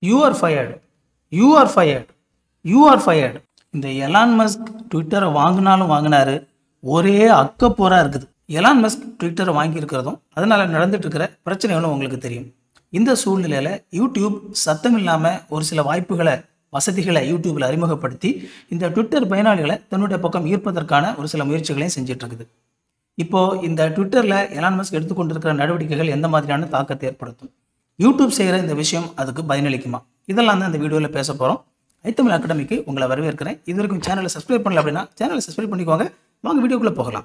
You are fired, you are fired, you are fired. இந்த Elon Musk ட்விட்டரை வாங்கினாலும் வாங்கினாரு, ஒரே அக்கப்போராக இருக்குது. எலான் மஸ்க் ட்விட்டரை வாங்கியிருக்கிறதும் அதனால் நடந்துட்டு இருக்கிற பிரச்சனைகளும் உங்களுக்கு தெரியும். இந்த சூழ்நிலையில் யூடியூப் சத்தம் இல்லாமல் ஒரு சில வாய்ப்புகளை, வசதிகளை யூடியூப்பில் அறிமுகப்படுத்தி இந்த ட்விட்டர் பயனாளிகளை தன்னுடைய பக்கம் ஈர்ப்பதற்கான ஒரு சில முயற்சிகளையும் செஞ்சுட்டு இருக்குது. இப்போது இந்த ட்விட்டரில் எலான் மஸ்க் எடுத்துக்கொண்டிருக்கிற நடவடிக்கைகள் எந்த மாதிரியான தாக்கத்தை ஏற்படுத்தும், யூடியூப் செய்கிற இந்த விஷயம் அதுக்கு பயனளிக்குமா, இதெல்லாம் தான் இந்த வீடியோவில் பேச போகிறோம். iTamil அகாடமிக்கு உங்களை வரவேற்கிறேன். இது வரைக்கும் சேனலை சப்ஸ்கிரைப் பண்ணல அப்படின்னா சேனலை சப்ஸ்கிரைப் பண்ணிக்கோங்க. வாங்க வீடியோக்குள்ளே போகலாம்.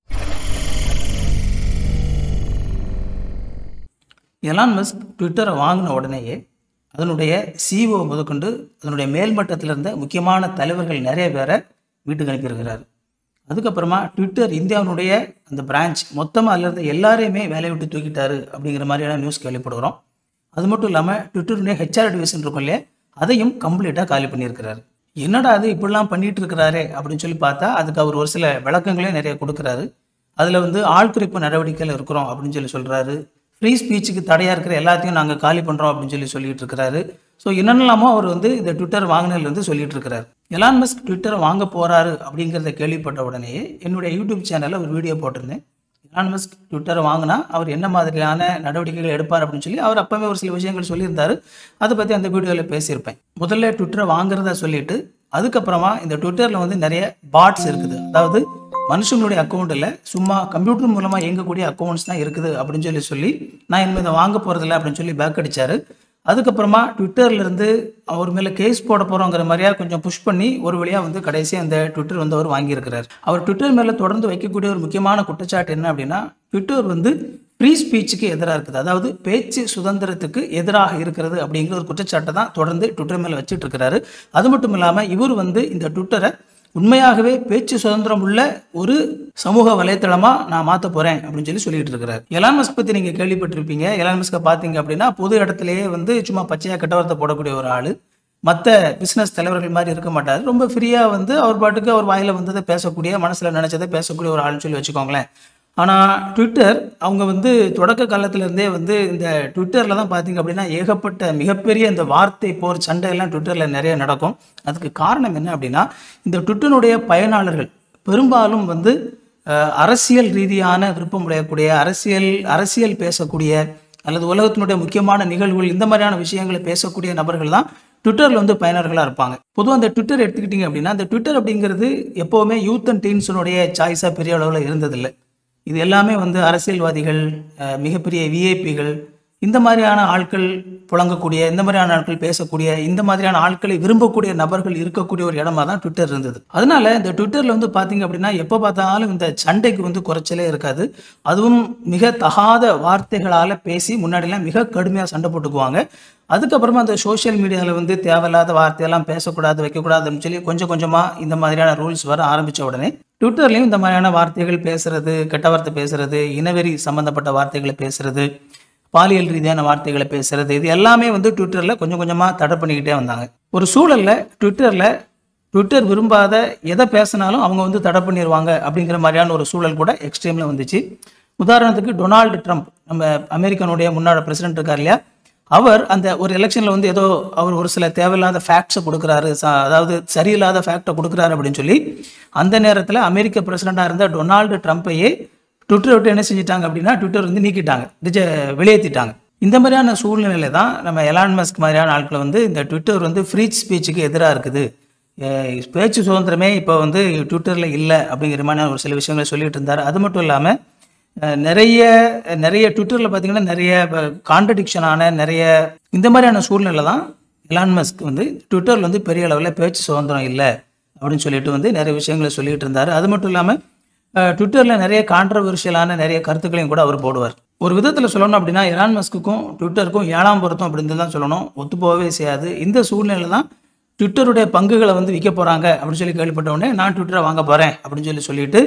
எலான் மஸ்க் ட்விட்டரை வாங்கின உடனேயே அதனுடைய சிஇஓ முதற்கொண்டு அதனுடைய மேல்மட்டத்தில் இருந்த முக்கியமான தலைவர்கள் நிறைய பேரை வீட்டுக்கு அனுப்பியிருக்கிறார். அதுக்கப்புறமா ட்விட்டர் இந்தியாவினுடைய அந்த பிரான்ச் மொத்தமாக அதில் இருந்த எல்லாரையுமே வேலையை விட்டு தூக்கிட்டாரு அப்படிங்கிற மாதிரியான நியூஸ் கேள்விப்படுகிறோம். அது மட்டும் இல்லாமல் ட்விட்டருடைய ஹெச்ஆர் டிவிஷன் இருக்கும் இல்லையா, அதையும் கம்ப்ளீட்டாக காலி பண்ணியிருக்கிறாரு. என்னடா அது இப்படிலாம் பண்ணிட்டு இருக்கிறாரு அப்படின்னு சொல்லி பார்த்தா அதுக்கு அவர் ஒரு சில விளக்கங்களையும் நிறைய கொடுக்குறாரு. அதில் ஆள்குறைப்பு நடவடிக்கையில் இருக்கிறோம் அப்படின்னு சொல்கிறாரு. ஃப்ரீ ஸ்பீச்சுக்கு தடையாக இருக்கிற எல்லாத்தையும் நாங்கள் காலி பண்ணுறோம் அப்படின்னு சொல்லிட்டு இருக்கிறாரு. ஸோ என்னென்னலாமோ அவர் இந்த ட்விட்டர் வாங்கினதுலேருந்து சொல்லிட்டு இருக்கிறாரு. எலான் மஸ்க் ட்விட்டரை வாங்க போகிறாரு அப்படிங்கிறத கேள்விப்பட்ட உடனே என்னுடைய யூடியூப் சேனலில் ஒரு வீடியோ போட்டிருந்தேன். எலான் மஸ்க் ட்விட்டரை வாங்கினா அவர் என்ன மாதிரியான நடவடிக்கைகள் எடுப்பார் அப்படின்னு சொல்லி அவர் அப்பவே ஒரு சில விஷயங்கள் சொல்லியிருந்தாரு. அதை பற்றி அந்த வீடியோவில் பேசியிருப்பேன். முதல்ல ட்விட்டரை வாங்குறத சொல்லிட்டு அதுக்கப்புறமா இந்த ட்விட்டரில் நிறைய பாட்ஸ் இருக்குது, அதாவது மனுஷங்களுடைய அக்கௌண்ட் இல்லை, சும்மா கம்ப்யூட்டர் மூலமாக இயங்கக்கூடிய அக்கௌண்ட்ஸ் தான் இருக்குது அப்படின்னு சொல்லி நான் இனிமேல் இதை வாங்க போகிறதில்ல அப்படின்னு சொல்லி பேக் அடித்தார். அதுக்கப்புறமா ட்விட்டர்லேருந்து அவர் மேலே கேஸ் போட போகிறோங்கிற மாதிரியா கொஞ்சம் புஷ் பண்ணி ஒரு வழியாக கடைசியாக அந்த ட்விட்டர் அவர் வாங்கியிருக்கிறார். அவர் ட்விட்டர் மேலே தொடர்ந்து வைக்கக்கூடிய ஒரு முக்கியமான குற்றச்சாட்டு என்ன அப்படின்னா, ட்விட்டர் ஃப்ரீ ஸ்பீச்சுக்கு எதிராக இருக்குது, அதாவது பேச்சு சுதந்திரத்துக்கு எதிராக இருக்கிறது அப்படிங்கிற ஒரு குற்றச்சாட்டை தான் தொடர்ந்து ட்விட்டர் மேலே வச்சுட்டு இருக்கிறாரு. அது மட்டும் இல்லாமல் இவர் இந்த ட்விட்டரை உண்மையாகவே பேச்சு சுதந்திரம் உள்ள ஒரு சமூக வலைத்தளமாக நான் மாற்ற போகிறேன் அப்படின்னு சொல்லிட்டு இருக்கிறார். எலான் மஸ்க் பற்றி நீங்கள் கேள்விப்பட்டிருப்பீங்க. எலான் மஸ்கை பார்த்தீங்க அப்படின்னா பொது இடத்துலையே சும்மா பச்சையாக கெட்டவரத்தை போடக்கூடிய ஒரு ஆள். மற்ற பிஸ்னஸ் தலைவர்கள் மாதிரி இருக்க மாட்டார். ரொம்ப ஃப்ரீயாக அவர் பாட்டுக்கு அவர் வாயில் வந்ததை பேசக்கூடிய, மனசில் நினச்சதை பேசக்கூடிய ஒரு ஆள்னு சொல்லி வச்சுக்கோங்களேன். ஆனால் ட்விட்டர் அவங்க தொடக்க காலத்திலேருந்தே இந்த ட்விட்டரில் தான் பார்த்தீங்க அப்படின்னா ஏகப்பட்ட மிகப்பெரிய இந்த வார்த்தை போர் சண்டையெல்லாம் ட்விட்டரில் நிறைய நடக்கும். அதுக்கு காரணம் என்ன அப்படின்னா, இந்த ட்விட்டருடைய பயனாளர்கள் பெரும்பாலும் அரசியல் ரீதியான விருப்பம் உடையக்கூடிய, அரசியல் பேசக்கூடிய அல்லது உலகத்தினுடைய முக்கியமான நிகழ்வுகள் இந்த மாதிரியான விஷயங்களை பேசக்கூடிய நபர்கள் தான் ட்விட்டரில் பயனர்களாக இருப்பாங்க. பொதுவாக அந்த ட்விட்டர் எடுத்துக்கிட்டிங்க அப்படின்னா, அந்த ட்விட்டர் அப்படிங்கிறது எப்போவுமே யூத் அண்ட் டீன்ஸினுடைய சாய்ஸாக பெரிய அளவில் இருந்ததில்லை. இது எல்லாமே அரசியல்வாதிகள், மிகப்பெரிய விஐபிகள், இந்த மாதிரியான ஆட்கள் புழங்கக்கூடிய, இந்த மாதிரியான ஆட்கள் பேசக்கூடிய, இந்த மாதிரியான ஆட்களை விரும்பக்கூடிய நபர்கள் இருக்கக்கூடிய ஒரு இடமா தான் ட்விட்டர் இருந்தது. அதனால இந்த ட்விட்டரில் பார்த்தீங்க அப்படின்னா எப்போ பார்த்தாலும் இந்த சண்டைக்கு குறைச்சலே இருக்காது. அதுவும் மிக தகாத வார்த்தைகளால் பேசி முன்னாடிலாம் மிக கடுமையாக சண்டை போட்டுக்குவாங்க. அதுக்கப்புறமா அந்த சோஷியல் மீடியாவில் தேவையில்லாத வார்த்தையெல்லாம் பேசக்கூடாது, வைக்கக்கூடாதுன்னு சொல்லி கொஞ்சம் கொஞ்சமாக இந்த மாதிரியான ரூல்ஸ் வர ஆரம்பித்த உடனே ட்விட்டர்லேயும் இந்த மாதிரியான வார்த்தைகள் பேசுறது, கெட்ட வார்த்தை பேசுறது, இனவெறி சம்மந்தப்பட்ட வார்த்தைகளை பேசுறது, பாலியல் ரீதியான வார்த்தைகளை பேசுறது, இது எல்லாமே ட்விட்டரில் கொஞ்சம் கொஞ்சமாக தடை பண்ணிக்கிட்டே வந்தாங்க. ஒரு சூழலில் ட்விட்டர் விரும்பாத எதை பேசினாலும் அவங்க தடை பண்ணிடுவாங்க அப்படிங்கிற மாதிரியான ஒரு சூழல் கூட எக்ஸ்ட்ரீமில் வந்துச்சு. உதாரணத்துக்கு டொனால்டு ட்ரம்ப், நம்ம அமெரிக்கனுடைய முன்னாள் பிரசிடென்ட் இருக்கார் இல்லையா, அவர் அந்த ஒரு எலெக்ஷனில் ஏதோ அவர் ஒரு சில தேவையில்லாத ஃபேக்ட்ஸை கொடுக்குறாரு, அதாவது சரியில்லாத ஃபேக்டை கொடுக்குறாரு அப்படின்னு சொல்லி அந்த நேரத்தில் அமெரிக்க பிரசிடெண்டாக இருந்த டொனால்டு ட்ரம்ப்பையே ட்விட்டர் விட்டு என்ன செஞ்சிட்டாங்க அப்படின்னா ட்விட்டர் நீக்கிட்டாங்க, வெளியேற்றிட்டாங்க. இந்த மாதிரியான சூழ்நிலையில தான் நம்ம எலான் மஸ்க் மாதிரியான ஆட்களை இந்த ட்விட்டர் ஃப்ரீ ஸ்பீச்சுக்கு எதிராக இருக்குது, பேச்சு சுதந்திரமே இப்போ ட்விட்டரில் இல்லை அப்படிங்கிற மாதிரி ஒரு சில விஷயங்களை சொல்லிட்டு இருந்தார். அது மட்டும் இல்லாமல் நிறைய ட்விட்டரில் பார்த்தீங்கன்னா நிறைய கான்ட்ரடிக்ஷனான நிறைய இந்த மாதிரியான சூழ்நிலை தான் எலான் மஸ்க் ட்விட்டரில் பெரிய அளவில் பேச்சு சுதந்திரம் இல்லை அப்படின்னு சொல்லிட்டு நிறைய விஷயங்களை சொல்லிட்டு இருந்தார். அது மட்டும் இல்லாமல் ட்விட்டரில் நிறைய கான்ட்ரவர்ஷியலான நிறைய கருத்துக்களையும் கூட அவர் போடுவார். ஒரு விதத்தில் சொல்லணும் அப்படின்னா எலான் மஸ்க்குக்கும் ட்விட்டருக்கும் 7ஆம் பொருத்தம் அப்படின்னு தான் சொல்லணும், ஒத்து போகவே செய்யாது. இந்த சூழ்நிலையில் தான் ட்விட்டருடைய பங்குகளை விற்க போகிறாங்க அப்படின்னு சொல்லி கேள்விப்பட்ட உடனே நான் ட்விட்டரை வாங்க போகிறேன் அப்படின்னு சொல்லிட்டு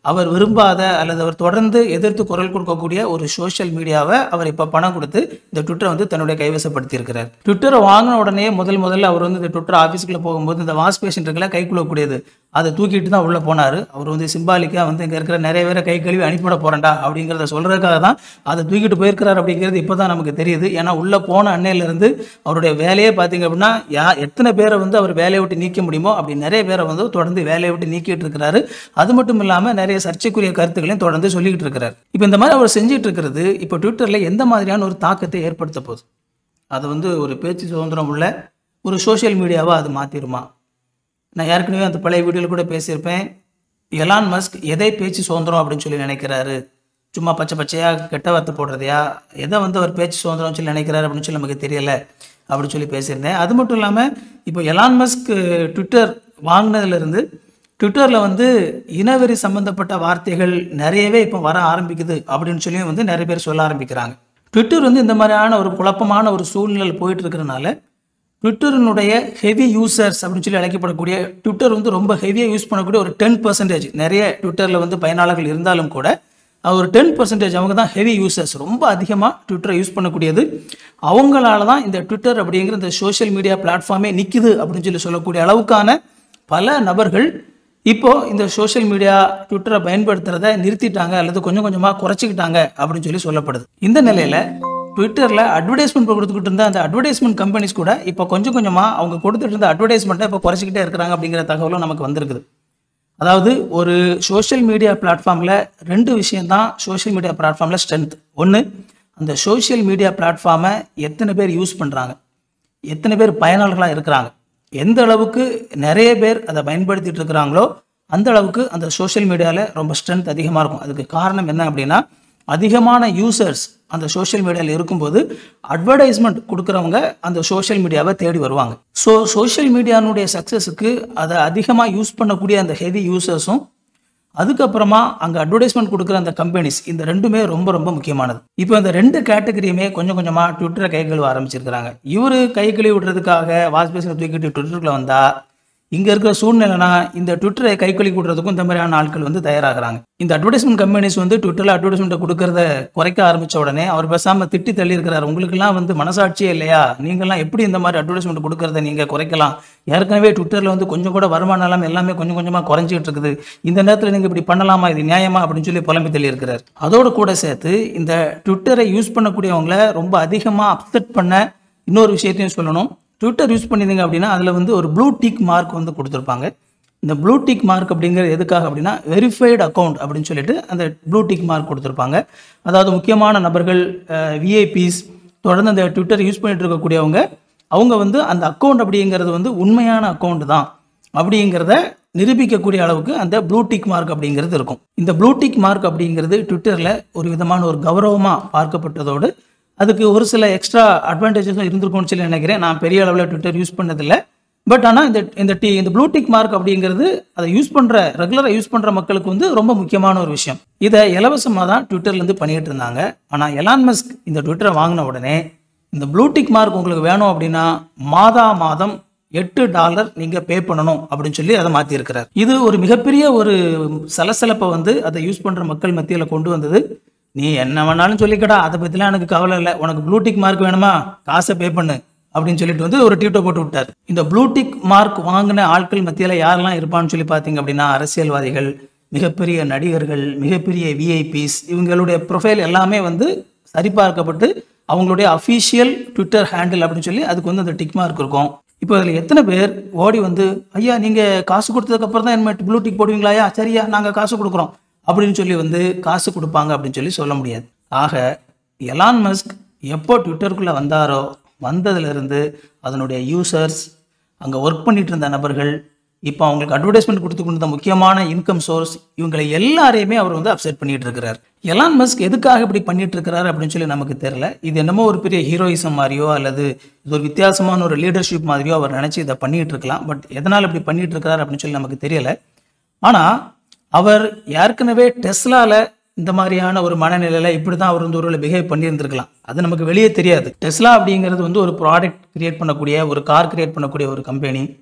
அவர் விரும்பாத அல்லது அவர் தொடர்ந்து எதிர்த்து குரல் கொடுக்கக்கூடிய ஒரு சோஷியல் மீடியாவை அவர் இப்போ பணம் கொடுத்து இந்த ட்விட்டரை வந்து தன்னுடைய கைவசப்படுத்தி இருக்கிறார். ட்விட்டரை வாங்கின உடனே முதல்ல அவர் வந்து இந்த ட்விட்டர் ஆஃபீஸ்க்குள்ள போகும்போது இந்த வாஷ் பேஷன் இருக்குல்ல, கைக்குள்ளக்கூடியது, அதை தூக்கிட்டு தான் உள்ளே போனார். அவர் வந்து சிம்பாலிக்காக வந்து இங்கே இருக்கிற நிறைய பேரை கை கழுவி அனுப்பிவிட போகிறேன்டா அப்படிங்கிறத சொல்கிறதுக்காக தான் அதை தூக்கிட்டு போயிருக்கிறார் அப்படிங்கிறது இப்போ தான் நமக்கு தெரியுது. ஏன்னா உள்ளே போன அன்னையிலேருந்து அவருடைய வேலையே பார்த்தீங்க அப்படின்னா எத்தனை பேரை வந்து அவர் வேலையை விட்டு நீக்க முடியுமோ அப்படி நிறைய பேரை வந்து தொடர்ந்து வேலையை விட்டு நீக்கிட்டு இருக்கிறாரு. அது மட்டும் இல்லாமல் நிறைய சர்ச்சைக்குரிய கருத்துக்களையும் தொடர்ந்து சொல்லிக்கிட்டு இருக்கிறார். இப்போ இந்த மாதிரி அவர் செஞ்சுட்டு இருக்கிறது இப்போ ட்விட்டரில் எந்த மாதிரியான ஒரு தாக்கத்தை ஏற்படுத்த போகுது? அது வந்து ஒரு பேச்சு சுதந்திரம் உள்ள ஒரு சோஷியல் மீடியாவாக அது மாற்றிடுமா? நான் ஏற்கனவே அந்த பழைய வீடியோவில் கூட பேசியிருப்பேன். எலான் மஸ்க் எதை பேச்சு சுதந்திரம் அப்படின்னு சொல்லி நினைக்கிறாரு? சும்மா பச்சை பச்சையாக கெட்ட வார்த்தை போடுறதையா? எதை வந்து அவர் பேச்சு சுதந்திரம் சொல்லி நினைக்கிறாரு அப்படின்னு சொல்லி நமக்கு தெரியலை அப்படின்னு சொல்லி பேசியிருந்தேன். அது மட்டும் இல்லாமல் இப்போ எலான் மஸ்க் ட்விட்டர் வாங்கினதுலேருந்து ட்விட்டரில் வந்து இனவெறி சம்மந்தப்பட்ட வார்த்தைகள் நிறையவே இப்போ வர ஆரம்பிக்குது அப்படின்னு சொல்லி வந்து நிறைய பேர் சொல்ல ஆரம்பிக்கிறாங்க. ட்விட்டர் வந்து இந்த மாதிரியான ஒரு குழப்பமான ஒரு சூழ்நிலை போயிட்டு இருக்கிறனால ட்விட்டரினுடைய ஹெவி யூசர்ஸ் அப்படின்னு சொல்லி அழைக்கப்படக்கூடிய ட்விட்டர் வந்து ரொம்ப ஹெவியாக யூஸ் பண்ணக்கூடிய ஒரு 10% நிறைய ட்விட்டரில் வந்து பயனாளர்கள் இருந்தாலும் கூட ஒரு 10% அவங்க தான் ஹெவி யூசர்ஸ், ரொம்ப அதிகமாக ட்விட்டரை யூஸ் பண்ணக்கூடியது. அவங்களால தான் இந்த ட்விட்டர் அப்படிங்கிற இந்த சோஷியல் மீடியா பிளாட்ஃபார்மே நிற்குது அப்படின்னு சொல்லி சொல்லக்கூடிய அளவுக்கான பல நபர்கள் இப்போது இந்த சோஷியல் மீடியா ட்விட்டரை பயன்படுத்துறதை நிறுத்திட்டாங்க அல்லது கொஞ்சம் கொஞ்சமாக குறைச்சிக்கிட்டாங்க அப்படின்னு சொல்லி சொல்லப்படுது. இந்த நிலையில் ட்விட்டரில் அட்வர்டைஸ்மெண்ட் கொடுத்துக்கிட்டு இருந்த அந்த அட்வர்டைஸ்மெண்ட் கம்பெனிஸ் கூட இப்போ கொஞ்சம் கொஞ்சமாக அவங்க கொடுத்துட்டு இருந்த அட்வர்டைஸ்மெண்ட்டை இப்போ குறைச்சிக்கிட்டே இருக்கிறாங்க அப்படிங்கிற தகவலும் நமக்கு வந்திருக்குது. அதாவது ஒரு சோஷியல் மீடியா பிளாட்ஃபார்மில் 2 விஷயந்தான் சோஷியல் மீடியா பிளாட்ஃபார்மில் ஸ்ட்ரென்த். ஒன்று, அந்த சோஷியல் மீடியா பிளாட்ஃபார்மை எத்தனை பேர் யூஸ் பண்ணுறாங்க, எத்தனை பேர் பயனாளர்களாக இருக்கிறாங்க, எந்த அளவுக்கு நிறைய பேர் அதை பயன்படுத்திட்டு இருக்கிறாங்களோ அந்த அளவுக்கு அந்த சோஷியல் மீடியாவில் ரொம்ப ஸ்ட்ரென்த் அதிகமாக இருக்கும். அதுக்கு காரணம் என்ன அப்படின்னா, அதிகமான யூசர்ஸ் அந்த சோஷியல் மீடியாவில் இருக்கும்போது அட்வர்டைஸ்மெண்ட் கொடுக்குறவங்க அந்த சோஷியல் மீடியாவை தேடி வருவாங்க. ஸோ சோஷியல் மீடியானுடைய சக்ஸஸுக்கு அதை அதிகமாக யூஸ் பண்ணக்கூடிய அந்த ஹெவி யூசர்ஸும் அதுக்கப்புறமா அங்கே அட்வர்டைஸ்மெண்ட் கொடுக்குற அந்த கம்பெனிஸ், இந்த ரெண்டுமே ரொம்ப ரொம்ப முக்கியமானது. இப்போ இந்த 2 கேட்டகரியுமே கொஞ்சம் கொஞ்சமாக ட்விட்டரை கை கழுவ ஆரம்பிச்சிருக்கிறாங்க. இவர் கை கழுவி விடுறதுக்காக வாஷ் பேஷனை தூக்கிட்டு ட்விட்டருக்குள்ள வந்தால் இங்கே இருக்கிற சூழ்நிலைனா இந்த ட்விட்டரை கை கழுவி விடுறதுக்கும் இந்த மாதிரியான ஆட்கள் வந்து தயாராகிறாங்க. இந்த அட்வர்டைஸ்மெண்ட் கம்பெனிஸ் வந்து ட்விட்டரில் அட்வர்டைஸ்மெண்ட்டை கொடுக்கறத குறைக்க ஆரம்பித்த உடனே அவர் பேசாமல் திட்டி தள்ளி இருக்கிறார். உங்களுக்கெல்லாம் வந்து மனசாட்சியே இல்லையா? நீங்கள்லாம் எப்படி இந்த மாதிரி அட்வர்டைஸ்மெண்ட் கொடுக்கறத நீங்கள் குறைக்கலாம்? ஏற்கனவே ட்விட்டரில் வந்து கொஞ்சம் கூட வருமானம் இல்லாமல் எல்லாமே கொஞ்சம் கொஞ்சமாக குறைஞ்சிட்டு இருக்குது. இந்த நேரத்தில் நீங்கள் இப்படி பண்ணலாமா? இது நியாயமா? அப்படின்னு சொல்லி புலம்பி தள்ளி இருக்கிறார். அதோடு கூட சேர்த்து இந்த ட்விட்டரை யூஸ் பண்ணக்கூடியவங்களை ரொம்ப அதிகமாக அப்செட் பண்ண இன்னொரு விஷயத்தையும் சொல்லணும். ட்விட்டர் யூஸ் பண்ணியிருந்தீங்க அப்படின்னா அதில் வந்து ஒரு ப்ளூ டிக் மார்க் வந்து கொடுத்துருப்பாங்க. இந்த ப்ளூ டிக் மார்க் அப்படிங்கிறது எதுக்காக அப்படின்னா வெரிஃபைடு அக்கௌண்ட் அப்படின்னு சொல்லிட்டு அந்த ப்ளூ டிக் மார்க் கொடுத்துருப்பாங்க. அதாவது முக்கியமான நபர்கள், விஐபிஸ், தொடர்ந்து அந்த ட்விட்டர் யூஸ் பண்ணிட்டு இருக்கக்கூடியவங்க, அவங்க வந்து அந்த அக்கௌண்ட் அப்படிங்கிறது வந்து உண்மையான அக்கௌண்ட் தான் அப்படிங்கிறத நிரூபிக்கக்கூடிய அளவுக்கு அந்த ப்ளூ டிக் மார்க் அப்படிங்கிறது இருக்கும். இந்த ப்ளூ டிக் மார்க் அப்படிங்கிறது ட்விட்டரில் ஒரு விதமான ஒரு கௌரவமாக பார்க்கப்பட்டதோடு அதுக்கு ஒரு சில எக்ஸ்ட்ரா அட்வான்டேஜஸும் இருந்திருக்கும்னு சொல்லி நினைக்கிறேன். நான் பெரிய அளவில் ட்விட்டர் யூஸ் பண்ணதில்லை. பட் ஆனால் இந்த ப்ளூ டிக் மார்க் அப்படிங்கிறது அதை ரெகுலராக யூஸ் பண்ணுற மக்களுக்கு வந்து ரொம்ப முக்கியமான ஒரு விஷயம். இதை இலவசமாக தான் ட்விட்டர்லேருந்து பண்ணிகிட்டு இருந்தாங்க. ஆனால் எலான் மஸ்க் இந்த ட்விட்டரை வாங்கின உடனே இந்த ப்ளூ டிக் மார்க் உங்களுக்கு வேணும் அப்படின்னா மாதம் $8 நீங்கள் பே பண்ணணும் அப்படின்னு சொல்லி அதை மாற்றிருக்கிறார். இது ஒரு மிகப்பெரிய ஒரு சலசலப்பை வந்து அதை யூஸ் பண்ணுற மக்கள் மத்தியில் கொண்டு வந்தது. நீ என்ன வேணாலும் சொல்லிக்கடா, அதை பற்றிலாம் எனக்கு கவலை இல்லை, உனக்கு ப்ளூடிக் மார்க் வேணுமா, காசை பே பண்ணு அப்படின்னு சொல்லிட்டு வந்து ஒரு ட்வீட்டை போட்டு விட்டார். இந்த ப்ளூடிக் மார்க் வாங்கின ஆட்கள் மத்தியில் யாரெல்லாம் இருப்பான்னு சொல்லி பார்த்தீங்க அப்படின்னா, அரசியல்வாதிகள், மிகப்பெரிய நடிகர்கள், மிகப்பெரிய விஐபிஸ், இவங்களுடைய ப்ரொஃபைல் எல்லாமே வந்து சரிபார்க்கப்பட்டு அவங்களுடைய அஃபீஷியல் ட்விட்டர் ஹேண்டில் அப்படின்னு சொல்லி அதுக்கு வந்து அந்த டிக் மார்க் இருக்கும். இப்போ அதில் எத்தனை பேர் ஓடி வந்து, ஐயா நீங்கள் காசு கொடுத்ததுக்கப்புறம் தான் என்ன ப்ளூடிக் போடுவீங்களாயா, சரியா நாங்கள் காசு கொடுக்குறோம் அப்படின்னு சொல்லி வந்து காசு கொடுப்பாங்க அப்படின்னு சொல்லி சொல்ல முடியாது. ஆக எலான் மஸ்க் எப்போ ட்விட்டருக்குள்ளே வந்தாரோ வந்ததுலேருந்து அதனுடைய யூசர்ஸ், அங்கே ஒர்க் பண்ணிட்டு இருந்த நபர்கள், இப்போ அவங்களுக்கு அட்வர்டைஸ்மெண்ட் கொடுத்து கொண்ட முக்கியமான இன்கம் சோர்ஸ், இவங்களை எல்லாரையுமே அவர் வந்து அப்செட் பண்ணிட்டு இருக்கிறார். எலான் மஸ்க் எதுக்காக இப்படி பண்ணிட்டு இருக்கிறாரு அப்படின்னு சொல்லி நமக்கு தெரியல. இது என்னமோ ஒரு பெரிய ஹீரோயிசம் மாதிரியோ அல்லது இது ஒரு வித்தியாசமான ஒரு லீடர்ஷிப் மாதிரியோ அவர் நினச்சி இதை பண்ணிட்டு இருக்கலாம். பட் எதனால் இப்படி பண்ணிட்டு இருக்கிறாரு அப்படின்னு சொல்லி நமக்கு தெரியல. ஆனால் அவர் ஏற்கனவே டெஸ்லாவில் இந்த மாதிரியான ஒரு மனநிலையில் இப்படி தான் அவர் வந்து ஒரு பிஹேவ் பண்ணியிருந்திருக்கலாம். அது நமக்கு வெளியே தெரியாது. டெஸ்லா அப்படிங்கிறது வந்து ஒரு ப்ராடக்ட் கிரியேட் பண்ணக்கூடிய, ஒரு கார் கிரியேட் பண்ணக்கூடிய ஒரு கம்பெனி.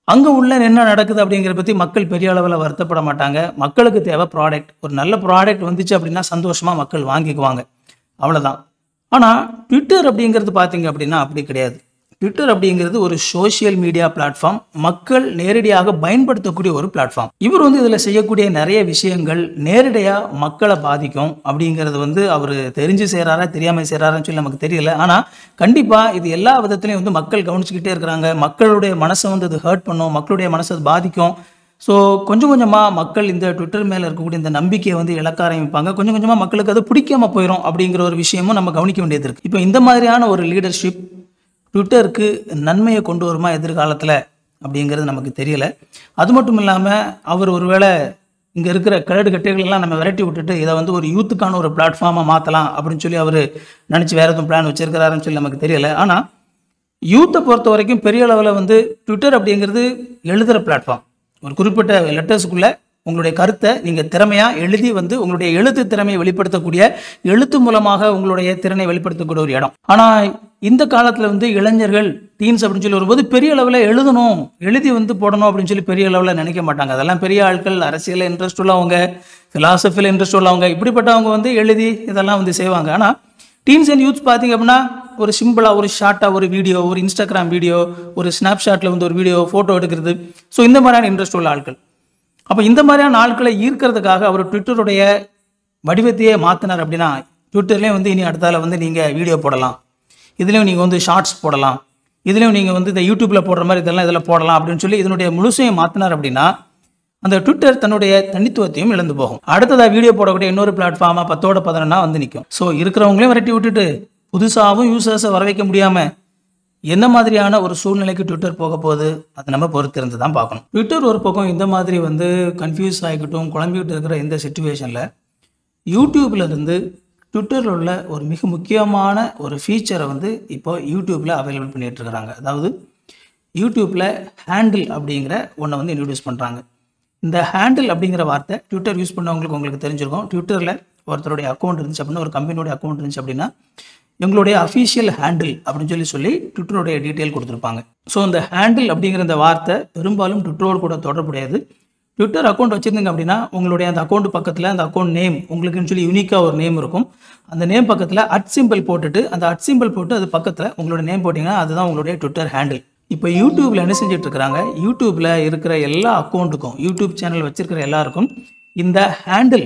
அங்கே உள்ள என்ன நடக்குது அப்படிங்கிற பற்றி மக்கள் பெரிய அளவில் வருத்தப்பட மாட்டாங்க. மக்களுக்கு தேவை ப்ராடக்ட். ஒரு நல்ல ப்ராடக்ட் வந்துச்சு அப்படின்னா சந்தோஷமாக மக்கள் வாங்கிக்குவாங்க, அவ்வளோதான். ஆனால் ட்விட்டர் அப்படிங்கிறது பார்த்தீங்க அப்படின்னா அப்படி கிடையாது. ட்விட்டர் அப்படிங்கிறது ஒரு சோஷியல் மீடியா பிளாட்ஃபார்ம், மக்கள் நேரடியாக பயன்படுத்தக்கூடிய ஒரு பிளாட்ஃபார்ம். இவர் இதில் செய்யக்கூடிய நிறைய விஷயங்கள் நேரடியாக மக்களை பாதிக்கும் அப்படிங்கிறது அவர் தெரிஞ்சு செய்கிறாரா தெரியாமல் செய்கிறாரான்னு சொல்லி நமக்கு தெரியல. ஆனால் கண்டிப்பாக இது எல்லா விதத்துலையும் மக்கள் கவனிச்சுக்கிட்டே இருக்கிறாங்க. மக்களுடைய மனசை இது ஹர்ட் பண்ணும், மக்களுடைய மனசை பாதிக்கும். ஸோ கொஞ்சம் கொஞ்சமாக மக்கள் இந்த ட்விட்டர் மேலே இருக்கக்கூடிய இந்த நம்பிக்கையை இழக்க ஆரம்பிப்பாங்க. கொஞ்சம் கொஞ்சமாக மக்களுக்கு அது பிடிக்காம போயிடும் அப்படிங்கிற ஒரு விஷயமும் நம்ம கவனிக்க வேண்டியது இருக்குது. இப்போ இந்த மாதிரியான ஒரு லீடர்ஷிப் ட்விட்டருக்கு நன்மையை கொண்டு வருமா எதிர்காலத்தில் அப்படிங்கிறது நமக்கு தெரியல. அது மட்டும் இல்லாமல் அவர் ஒருவேளை இங்கே இருக்கிற கரடு கட்டைகளெல்லாம் நம்ம விரட்டி விட்டுட்டு இதை ஒரு யூத்துக்கான ஒரு பிளாட்ஃபார்மாக மாற்றலாம் அப்படின்னு சொல்லி அவர் நினச்சி வேறு எதுவும் பிளான் வச்சிருக்கிறாருன்னு சொல்லி நமக்கு தெரியல. ஆனால் யூத்தை பொறுத்த வரைக்கும் பெரிய அளவில் ட்விட்டர் அப்படிங்கிறது எழுதுகிற பிளாட்ஃபார்ம். ஒரு குறிப்பிட்ட லெட்டர்ஸுக்குள்ளே உங்களுடைய கருத்தை நீங்கள் திறமையாக எழுதி உங்களுடைய எழுத்து திறமையை வெளிப்படுத்தக்கூடிய, எழுத்து மூலமாக உங்களுடைய திறனை வெளிப்படுத்தக்கூடிய ஒரு இடம். ஆனால் இந்த காலத்தில் இளைஞர்கள் டீன்ஸ் அப்படின்னு சொல்லி வரும்போது பெரிய அளவில் எழுதணும், எழுதி போடணும் அப்படின்னு சொல்லி பெரிய அளவில் நினைக்க மாட்டாங்க. அதெல்லாம் பெரிய ஆட்கள், அரசியலில் இன்ட்ரெஸ்ட் உள்ளவங்க, ஃபிலாசபியில் இன்ட்ரெஸ்ட் உள்ளவங்க, இப்படிப்பட்டவங்க எழுதி இதெல்லாம் செய்வாங்க. ஆனால் டீன்ஸ் அண்ட் யூத்ஸ் பார்த்தீங்க அப்படின்னா ஒரு சிம்பிளாக, ஒரு ஷார்ட்டாக ஒரு வீடியோ, ஒரு இன்ஸ்டாகிராம் வீடியோ, ஒரு ஸ்னாப்ஷாட்டில் ஒரு வீடியோ, ஃபோட்டோ எடுக்கிறது. ஸோ இந்த மாதிரியான இன்ட்ரெஸ்ட் உள்ள ஆட்கள். அப்போ இந்த மாதிரியான ஆட்களை ஈர்க்கிறதுக்காக அவர் ட்விட்டருடைய வடிவத்தையே மாற்றினார். அப்படின்னா ட்விட்டர்லேயும் இனி அடுத்தால நீங்கள் வீடியோ போடலாம், இதுலேயும் நீங்கள் ஷார்ட்ஸ் போடலாம், இதுலேயும் நீங்கள் இந்த யூடியூப்பில் போடுற மாதிரி இதெல்லாம் இதில் போடலாம் அப்படின்னு சொல்லி இதனுடைய முழுசையும் மாற்றினார். அப்படின்னா அந்த ட்விட்டர் தன்னுடைய தனித்துவத்தையும் இழந்து போகும். அடுத்ததாக வீடியோ போடக்கூடிய இன்னொரு பிளாட்ஃபார்மாக 10ஓட 11 நிற்கும். ஸோ இருக்கிறவங்களையும் விரட்டி விட்டுட்டு புதுசாகவும் யூசர்ஸை வர வைக்க முடியாமல் என்ன மாதிரியான ஒரு சூழ்நிலைக்கு ட்விட்டர் போக போகுது அதை நம்ம பொறுத்திருந்து தான் பார்க்கணும். ட்விட்டர் ஒரு பக்கம் இந்த மாதிரி கன்ஃபியூஸ் ஆகிக்கிட்டும் குழம்பிக்கிட்டு இருக்கிற இந்த சிச்சுவேஷனில் யூடியூப்ல இருந்து ட்விட்டரில் உள்ள ஒரு மிக முக்கியமான ஒரு ஃபீச்சரை இப்போ யூடியூப்பில் அவைலபிள் பண்ணிகிட்டு இருக்கிறாங்க. அதாவது யூடியூப்பில் ஹேண்டில் அப்படிங்கிற ஒன்றை இன்ட்ரடியூஸ் பண்ணுறாங்க. இந்த ஹேண்டில் அப்படிங்கிற வார்த்தை ட்விட்டர் யூஸ் பண்ணவங்களுக்கு உங்களுக்கு தெரிஞ்சிருக்கும். ட்விட்டரில் ஒருத்தருடைய அக்கௌண்ட் இருந்துச்சு அப்படின்னா, ஒரு கம்பெனியோடைய அக்கௌண்ட் இருந்துச்சு அப்படின்னா, எங்களுடைய அஃபீஷியல் ஹேண்டில் அப்படின்னு சொல்லி ட்விட்டருடைய டீட்டெயில் கொடுத்துருப்பாங்க. ஸோ இந்த ஹேண்டில் அப்படிங்கிற இந்த வார்த்தை பெரும்பாலும் ட்விட்டரோடு கூட தொடர்புடையது. ட்விட்டர் அக்கௌண்ட் வச்சுருந்தீங்க அப்படின்னா உங்களுடைய அந்த அக்கௌண்ட் பக்கத்தில் அந்த அக்கௌண்ட் நேம் உங்களுக்குன்னு சொல்லி யூனிக்காக ஒரு நேம் இருக்கும். அந்த நேம் பக்கத்தில் @ போட்டுட்டு அந்த @ போட்டு அது பக்கத்தில் உங்களோட நேம் போட்டிங்கன்னா அதுதான் உங்களுடைய ட்விட்டர் ஹேண்டில். இப்போ யூடியூப்பில் என்ன செஞ்சுட்டு இருக்கிறாங்க, யூடியூப்பில் இருக்கிற எல்லா அக்கௌண்ட்டுக்கும், யூடியூப் சேனல் வச்சிருக்கிற எல்லாருக்கும் இந்த ஹேண்டில்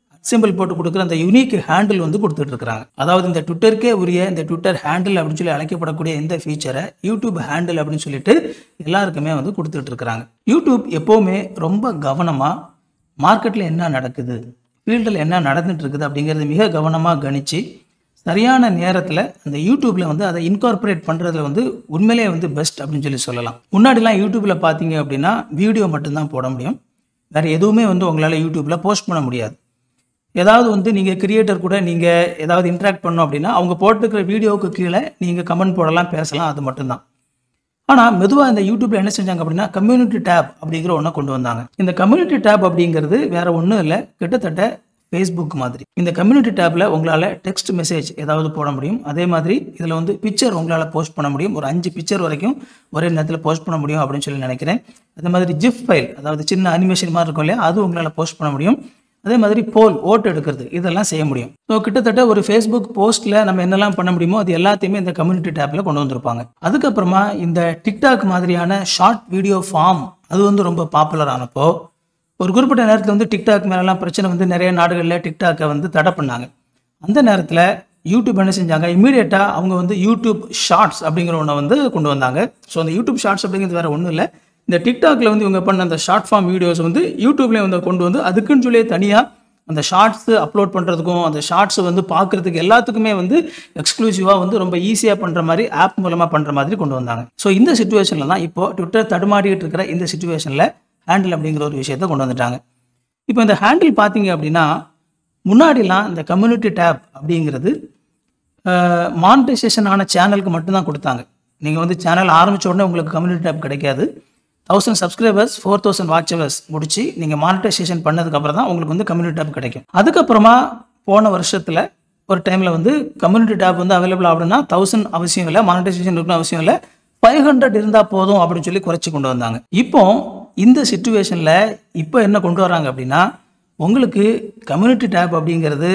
@ போட்டு கொடுக்குற அந்த யூனிக் ஹேண்டில் கொடுத்துட்டு இருக்காங்க. அதாவது இந்த ட்விட்டருக்கே உரிய இந்த ட்விட்டர் ஹேண்டில் அப்படின்னு சொல்லி அழைக்கப்படக்கூடிய இந்த ஃபீச்சரை யூடியூப் ஹேண்டில் அப்படின்னு சொல்லிட்டு எல்லாருக்குமே கொடுத்துட்டு இருக்கிறாங்க. யூடியூப் எப்போவுமே ரொம்ப கவனமாக மார்க்கெட்டில் என்ன நடக்குது, ஃபீல்டில் என்ன நடந்துட்டு இருக்குது அப்படிங்கிறது மிக கவனமாக கணிச்சு சரியான நேரத்தில் அந்த யூடியூப்பில் அதை இன்கார்பரேட் பண்ணுறதுல உண்மையிலே பெஸ்ட் அப்படின்னு சொல்லலாம். முன்னாடிலாம் யூடியூப்பில் பார்த்தீங்க அப்படின்னா வீடியோ மட்டும்தான் போட முடியும், வேறு எதுவுமே உங்களால் யூடியூப்பில் போஸ்ட் பண்ண முடியாது. ஏதாவது நீங்கள் கிரியேட்டர் கூட நீங்கள் ஏதாவது இன்ட்ராக்ட் பண்ணோம் அப்படின்னா அவங்க போட்டுருக்கிற வீடியோவுக்கு கீழே நீங்கள் கமெண்ட் போடலாம், பேசலாம், அது மட்டும்தான். ஆனால் மெதுவாக இந்த யூடியூப்பில் என்ன செஞ்சாங்க அப்படின்னா கம்யூனிட்டி டேப் அப்படிங்கிற ஒன்றை கொண்டு வந்தாங்க. இந்த கம்யூனிட்டி டேப் அப்படிங்கிறது வேற ஒன்றும் இல்லை, கிட்டத்தட்ட ஃபேஸ்புக் மாதிரி. இந்த கம்யூனிட்டி டேப்பில் உங்களால் டெக்ஸ்ட் மெசேஜ் ஏதாவது போட முடியும். அதே மாதிரி இதில் பிக்சர் உங்களால் போஸ்ட் பண்ண முடியும். ஒரு 5 பிக்சர் வரைக்கும் ஒரே நேரத்தில் போஸ்ட் பண்ண முடியும் அப்படின்னு சொல்லி நினைக்கிறேன். அதே மாதிரி ஜிப் ஃபைல், அதாவது சின்ன அனிமேஷன் மாதிரி இருக்கும் இல்லையா, அது உங்களால் போஸ்ட் பண்ண முடியும். அதே மாதிரி போல், ஓட்டு எடுக்கிறது, இதெல்லாம் செய்ய முடியும். ஸோ கிட்டத்தட்ட ஒரு ஃபேஸ்புக் போஸ்ட்டில் நம்ம என்னெல்லாம் பண்ண முடியுமோ அது எல்லாத்தையுமே இந்த கம்யூனிட்டி டேப்பில் கொண்டு வந்திருப்பாங்க. அதுக்கப்புறமா இந்த டிக்டாக் மாதிரியான ஷார்ட் வீடியோ ஃபார்ம் அது ரொம்ப பாப்புலர் ஆனப்போ ஒரு குறிப்பிட்ட நேரத்தில் டிக்டாக் மேலாம் பிரச்சனை நிறைய நாடுகளில் டிக்டாக்கை தடை பண்ணாங்க. அந்த நேரத்தில் யூடியூப் என்ன செஞ்சாங்க, இமீடியட்டாக அவங்க யூடியூப் ஷார்ட்ஸ் அப்படிங்கிற ஒன்றை கொண்டு வந்தாங்க. ஸோ அந்த யூடியூப் ஷார்ட்ஸ் அப்படிங்கிறது வேறு ஒன்றும் இல்லை, இந்த டிக்டாக்ல இவங்க பண்ண அந்த ஷார்ட் ஃபார்ம் வீடியோஸ் யூடியூப்லேயே கொண்டு அதுக்குன்னு சொல்லி தனியாக அந்த ஷார்ட்ஸ் அப்லோட் பண்ணுறதுக்கும் அந்த ஷார்ட்ஸ் பார்க்குறதுக்கு எல்லாத்துக்குமே எக்ஸ்க்ளூசிவாக ரொம்ப ஈஸியாக பண்ணுற மாதிரி ஆப் மூலமாக பண்ணுற மாதிரி கொண்டு வந்தாங்க. ஸோ இந்த சிச்சுவேஷனில் தான் இப்போ ட்விட்டர் தடுமாடிட்டு இருக்கிற இந்த சிச்சுவேஷனில் ஹேண்டில் அப்படிங்கிற ஒரு விஷயத்தை கொண்டு வந்துட்டாங்க. இப்போ இந்த ஹேண்டில் பார்த்தீங்க அப்படின்னா முன்னாடிலாம் இந்த கம்யூனிட்டி டேப் அப்படிங்கிறது மானிட்டைசேஷன் ஆன சேனலுக்கு மட்டும்தான் கொடுத்தாங்க. நீங்கள் சேனல் ஆரம்பித்த உடனே உங்களுக்கு கம்யூனிட்டி டேப் கிடைக்காது. 1000 சப்ஸ்கிரைபர்ஸ் 4000 வாட்ச் ஹவர்ஸ் முடிச்சு நீங்கள் மானிட்டைசேஷன் பண்ணதுக்கப்புறம் தான் உங்களுக்கு கம்யூனிட்டி டேப் கிடைக்கும். அதுக்கப்புறமா போன வருஷத்தில் ஒரு டைமில் கம்யூனிட்டி டேப் அவைலபிள் ஆகணும்னா 1000 அவசியம் இல்லை, மானிட்டைசேஷன் இருக்கணும் அவசியம் இல்லை, 500 இருந்தால் போதும் அப்படின்னு சொல்லி குறைச்சி கொண்டு வந்தாங்க. இப்போ இந்த சிச்சுவேஷனில் இப்போ என்ன கொண்டு வராங்க அப்படின்னா, உங்களுக்கு கம்யூனிட்டி டேப் அப்படிங்கிறது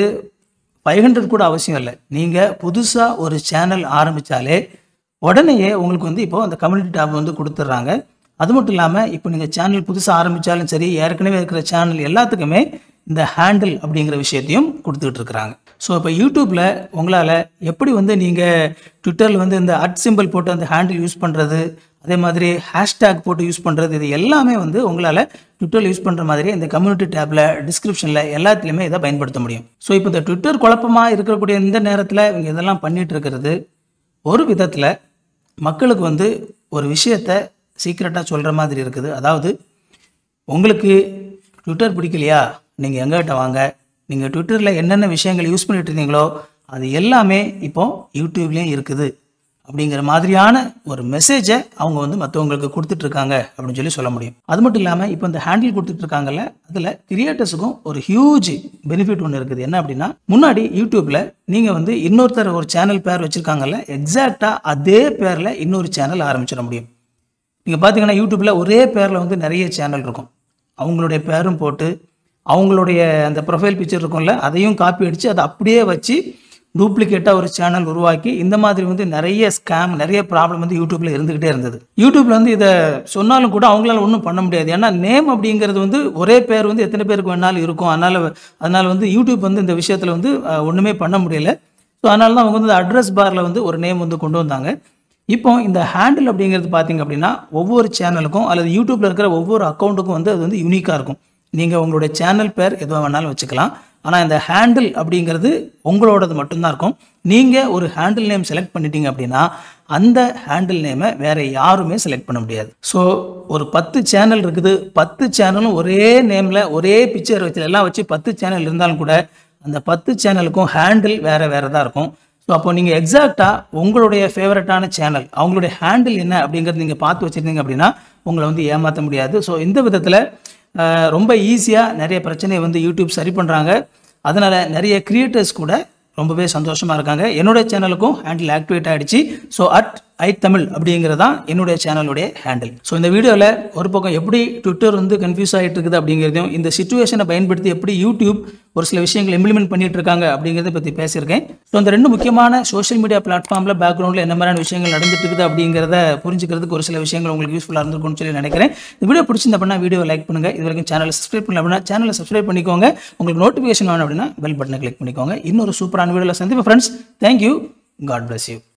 500 கூட அவசியம் இல்லை. நீங்கள் புதுசாக ஒரு சேனல் ஆரம்பித்தாலே உடனேயே உங்களுக்கு வந்து இப்போ அந்த கம்யூனிட்டி டேப் வந்து கொடுத்துட்றாங்க. அது மட்டும் இல்லாமல் இப்போ நீங்கள் சேனல் புதுசாக ஆரம்பித்தாலும் சரி, ஏற்கனவே இருக்கிற சேனல் எல்லாத்துக்குமே இந்த ஹேண்டில் அப்படிங்கிற விஷயத்தையும் கொடுத்துக்கிட்டு இருக்கிறாங்க. ஸோ இப்போ யூடியூப்பில் உங்களால் எப்படி வந்து நீங்கள் ட்விட்டரில் வந்து இந்த சிம்பிள் போட்டு அந்த ஹேண்டில் யூஸ் பண்ணுறது, அதே மாதிரி ஹேஷ்டேக் போட்டு யூஸ் பண்ணுறது, இது எல்லாமே வந்து உங்களால் ட்விட்டரில் யூஸ் பண்ணுற மாதிரி இந்த கம்யூனிட்டி டேப்பில் டிஸ்கிரிப்ஷனில் எல்லாத்துலேயுமே இதை பயன்படுத்த முடியும். ஸோ இப்போ இந்த ட்விட்டர் குழப்பமாக இருக்கக்கூடிய இந்த நேரத்தில் இவங்க இதெல்லாம் பண்ணிகிட்டு இருக்கிறது ஒரு விதத்தில் மக்களுக்கு வந்து ஒரு விஷயத்தை சீக்ரெட்டாக சொல்கிற மாதிரி இருக்குது. அதாவது உங்களுக்கு ட்விட்டர் பிடிக்கலையா, நீங்கள் எங்கிட்ட வாங்க, நீங்கள் ட்விட்டரில் என்னென்ன விஷயங்கள் யூஸ் பண்ணிட்டு இருந்தீங்களோ அது எல்லாமே இப்போ யூடியூப்லேயும் இருக்குது அப்படிங்கிற மாதிரியான ஒரு மெசேஜை அவங்க வந்து மற்றவங்களுக்கு கொடுத்துட்ருக்காங்க அப்படின்னு சொல்லி சொல்ல முடியும். அது மட்டும் இல்லாமல் இப்போ இந்த ஹேண்டில் கொடுத்துட்ருக்காங்கல்ல, அதில் கிரியேட்டர்ஸுக்கும் ஒரு ஹியூஜ் பெனிஃபிட் ஒன்று இருக்குது. என்ன அப்படின்னா, முன்னாடி யூடியூப்பில் நீங்கள் வந்து இன்னொருத்தர் ஒரு சேனல் பேர் வச்சுருக்காங்கல்ல, எக்ஸாக்டாக அதே பேரில் இன்னொரு சேனல் ஆரம்பிச்சிட முடியும். நீங்கள் பார்த்தீங்கன்னா யூடியூப்பில் ஒரே பேரில் வந்து நிறைய சேனல் இருக்கும். அவங்களுடைய பேரும் போட்டு அவங்களுடைய அந்த ப்ரொஃபைல் பிக்சர் இருக்கும்ல, அதையும் காப்பி அடித்து அதை அப்படியே வச்சு டூப்ளிகேட்டாக ஒரு சேனல் உருவாக்கி இந்த மாதிரி வந்து நிறைய ஸ்கேம், நிறைய ப்ராப்ளம் வந்து யூடியூப்பில் இருந்துக்கிட்டே இருந்தது. யூடியூப்பில் வந்து இதை சொன்னாலும் கூட அவங்களால ஒன்றும் பண்ண முடியாது. ஏன்னா நேம் அப்படிங்கிறது வந்து ஒரே பேர் வந்து எத்தனை பேருக்கு வேணாலும் இருக்கும். அதனால் வந்து யூடியூப் வந்து இந்த விஷயத்தில் வந்து ஒன்றுமே பண்ண முடியல. ஸோ அதனால தான் அவங்க வந்து அட்ரஸ் பாரில் வந்து ஒரு நேம் வந்து கொண்டு வந்தாங்க. இப்போ இந்த ஹேண்டில் அப்படிங்கிறது பார்த்தீங்க அப்படின்னா ஒவ்வொரு சேனலுக்கும் அல்லது யூடியூப்பில் இருக்கிற ஒவ்வொரு அக்கௌண்ட்டுக்கும் வந்து அது வந்து யூனிக்காக இருக்கும். நீங்கள் உங்களுடைய சேனல் பேர் எதுவாக வேணாலும் வச்சுக்கலாம். ஆனால் இந்த ஹேண்டில் அப்படிங்கிறது உங்களோடது மட்டும்தான் இருக்கும். நீங்கள் ஒரு ஹேண்டில் நேம் செலக்ட் பண்ணிட்டீங்க அப்படின்னா அந்த ஹேண்டில் நேமை வேறு யாருமே செலக்ட் பண்ண முடியாது. ஸோ ஒரு 10 சேனல் இருக்குது, 10 சேனலும் ஒரே நேமில் ஒரே பிக்சர் வச்சு எல்லாம் வச்சு 10 சேனல் இருந்தாலும் கூட அந்த 10 சேனலுக்கும் ஹேண்டில் வேறு வேறு தான் இருக்கும். ஸோ அப்போ நீங்கள் எக்ஸாக்டாக உங்களுடைய ஃபேவரட்டான சேனல் அவங்களுடைய ஹேண்டில் என்ன அப்படிங்கிறது நீங்கள் பார்த்து வச்சுருந்தீங்க அப்படின்னா உங்களை வந்து ஏமாற்ற முடியாது. ஸோ இந்த விதத்தில் ரொம்ப ஈஸியாக நிறைய பிரச்சனையை வந்து யூடியூப் சரி பண்ணுறாங்க. அதனால் நிறைய கிரியேட்டர்ஸ் கூட ரொம்பவே சந்தோஷமாக இருக்காங்க. என்னுடைய சேனலுக்கும் ஹேண்டில் ஆக்டிவேட் ஆகிடுச்சு. ஸோ iTamil அப்படிங்கிறது தான் என்னுடைய சேனலுடைய ஹேண்டில். ஸோ இந்த வீடியோவில் ஒரு பக்கம் எப்படி ட்விட்டர் வந்து கன்ஃபியூஸ் ஆகிட்டு இருக்குது அப்படிங்கிறதையும், இந்த சிச்சுவேஷனை பயன்படுத்தி எப்படி யூடியூப் ஒரு சில விஷயங்கள் இம்ப்ளிமெண்ட் பண்ணிட்டு இருக்காங்க அப்படிங்கிறத பற்றி பேசியிருக்கேன். ஸோ இந்த 2 முக்கியமான சோஷியல் மீடியா பிளாட்ஃபார்மில் பேக்ரவுண்டில் என்ன மாதிரியான விஷயங்கள் நடந்துட்டு இருக்குது அப்படிங்கிறத புரிஞ்சுக்கிறதுக்கு ஒரு சில விஷயங்கள் உங்களுக்கு யூஸ்ஃபுல்லாக இருந்திருக்கும்னு சொல்லி நினைக்கிறேன். இந்த வீடியோ பிடிச்சிருந்த அப்படின்னா வீடியோ லைக் பண்ணுங்கள். இது வரைக்கும் சேனலை சப்ஸ்கிரைப் பண்ணல அப்படின்னா சேனலை சப்ஸ்கிரைப் பண்ணிக்கோங்க. உங்களுக்கு நோட்டிஃபிகேஷன் வேணும் அப்படின்னா பெல் பட்டனை கிளிக் பண்ணிக்கோங்க. இன்னொரு சூப்பரான வீடியோவில் சந்திப்போம் friends. Thank you. God bless you.